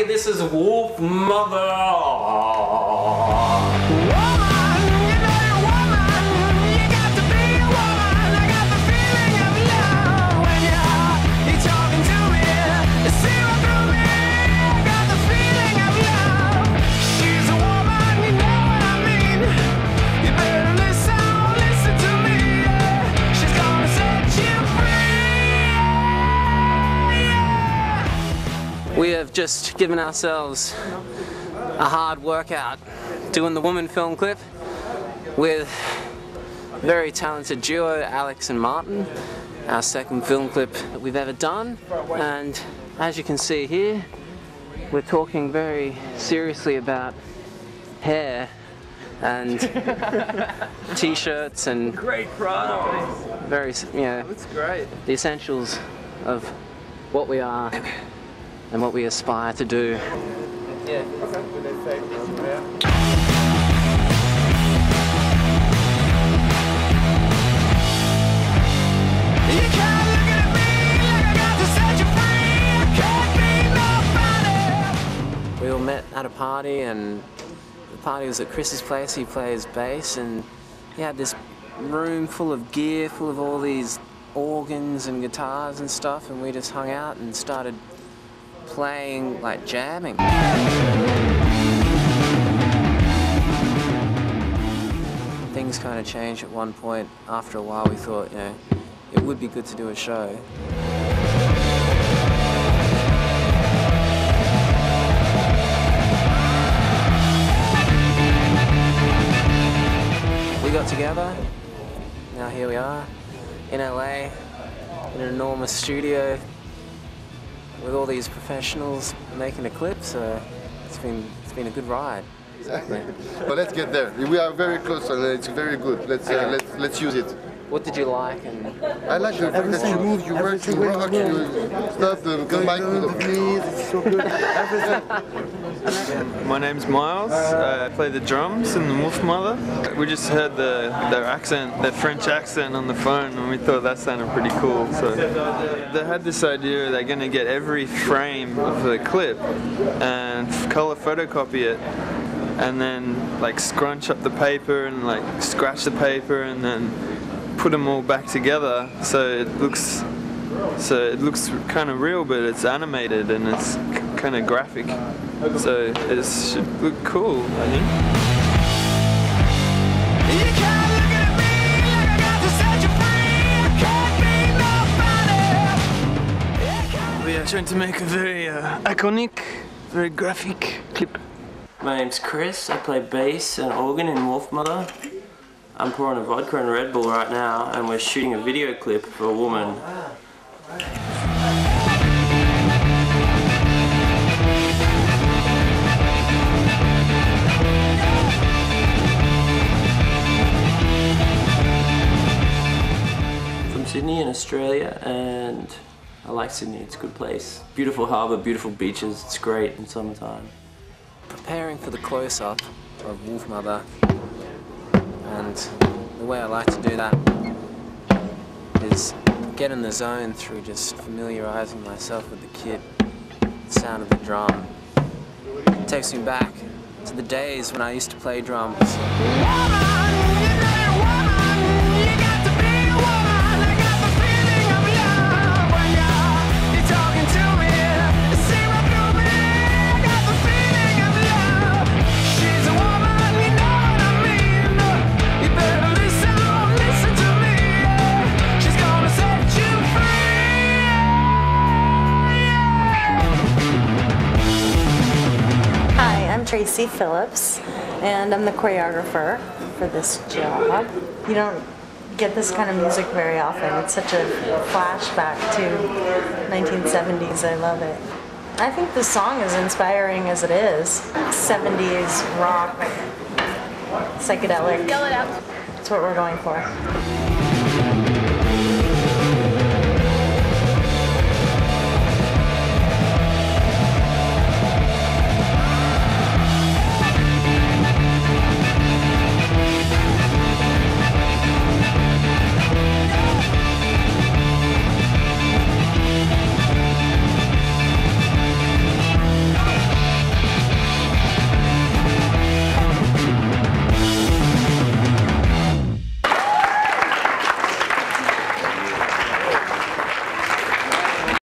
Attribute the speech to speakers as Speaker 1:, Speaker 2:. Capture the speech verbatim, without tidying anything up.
Speaker 1: this is Wolfmother. We have just given ourselves a hard workout doing the woman film clip with a very talented duo, Alex and Martin, our second film clip that we've ever done. And as you can see here, we're talking very seriously about hair and t-shirts and
Speaker 2: great product.
Speaker 1: Very, you know,
Speaker 2: That's great.
Speaker 1: The essentials of what we are and what we aspire to do.
Speaker 2: Yeah. Okay.
Speaker 1: We all met at a party, and the party was at Chris's place. He plays bass, and he had this room full of gear, full of all these organs and guitars and stuff, and we just hung out and started playing, like jamming. Things kind of changed at one point. After a while we thought, you know, it would be good to do a show. We got together, now here we are, in L A, in an enormous studio, with all these professionals making a clip, so it's been it's been a good ride.
Speaker 3: Exactly. But let's get there. We are very close, and it's very good. Let's uh,
Speaker 1: Okay.
Speaker 3: let's let's use it.
Speaker 1: What did you like? And
Speaker 3: I like the fact that you move, you work, you rock, you stuff the, the mic with the knees. It's so good. Everything.
Speaker 2: My name's Myles. Uh, I play the drums in the Wolfmother. We just heard the their accent, their French accent on the phone, and we thought that sounded pretty cool. So they had this idea they're going to get every frame of the clip and color photocopy it, and then like scrunch up the paper and like scratch the paper and then put them all back together so it looks so it looks kind of real, but it's animated and it's kind of graphic, so it should look cool, I think. We are trying to make a very uh, iconic, very graphic clip.
Speaker 4: My name's Chris. I play bass and organ in Wolfmother. I'm pouring a vodka and Red Bull right now, and we're shooting a video clip for a woman. From Sydney in Australia, and I like Sydney. It's a good place. Beautiful harbour, beautiful beaches. It's great in summertime.
Speaker 1: preparing for the close-up of Wolfmother, and the way I like to do that is get in the zone through just familiarizing myself with the kit, the sound of the drum. It takes me back to the days when I used to play drums.
Speaker 5: Tracy Phillips, and I'm the choreographer for this job. You don't get this kind of music very often. It's such a flashback to nineteen seventies. I love it. I think the song is inspiring as it is. seventies rock, psychedelic. Yell it out. That's what we're going for.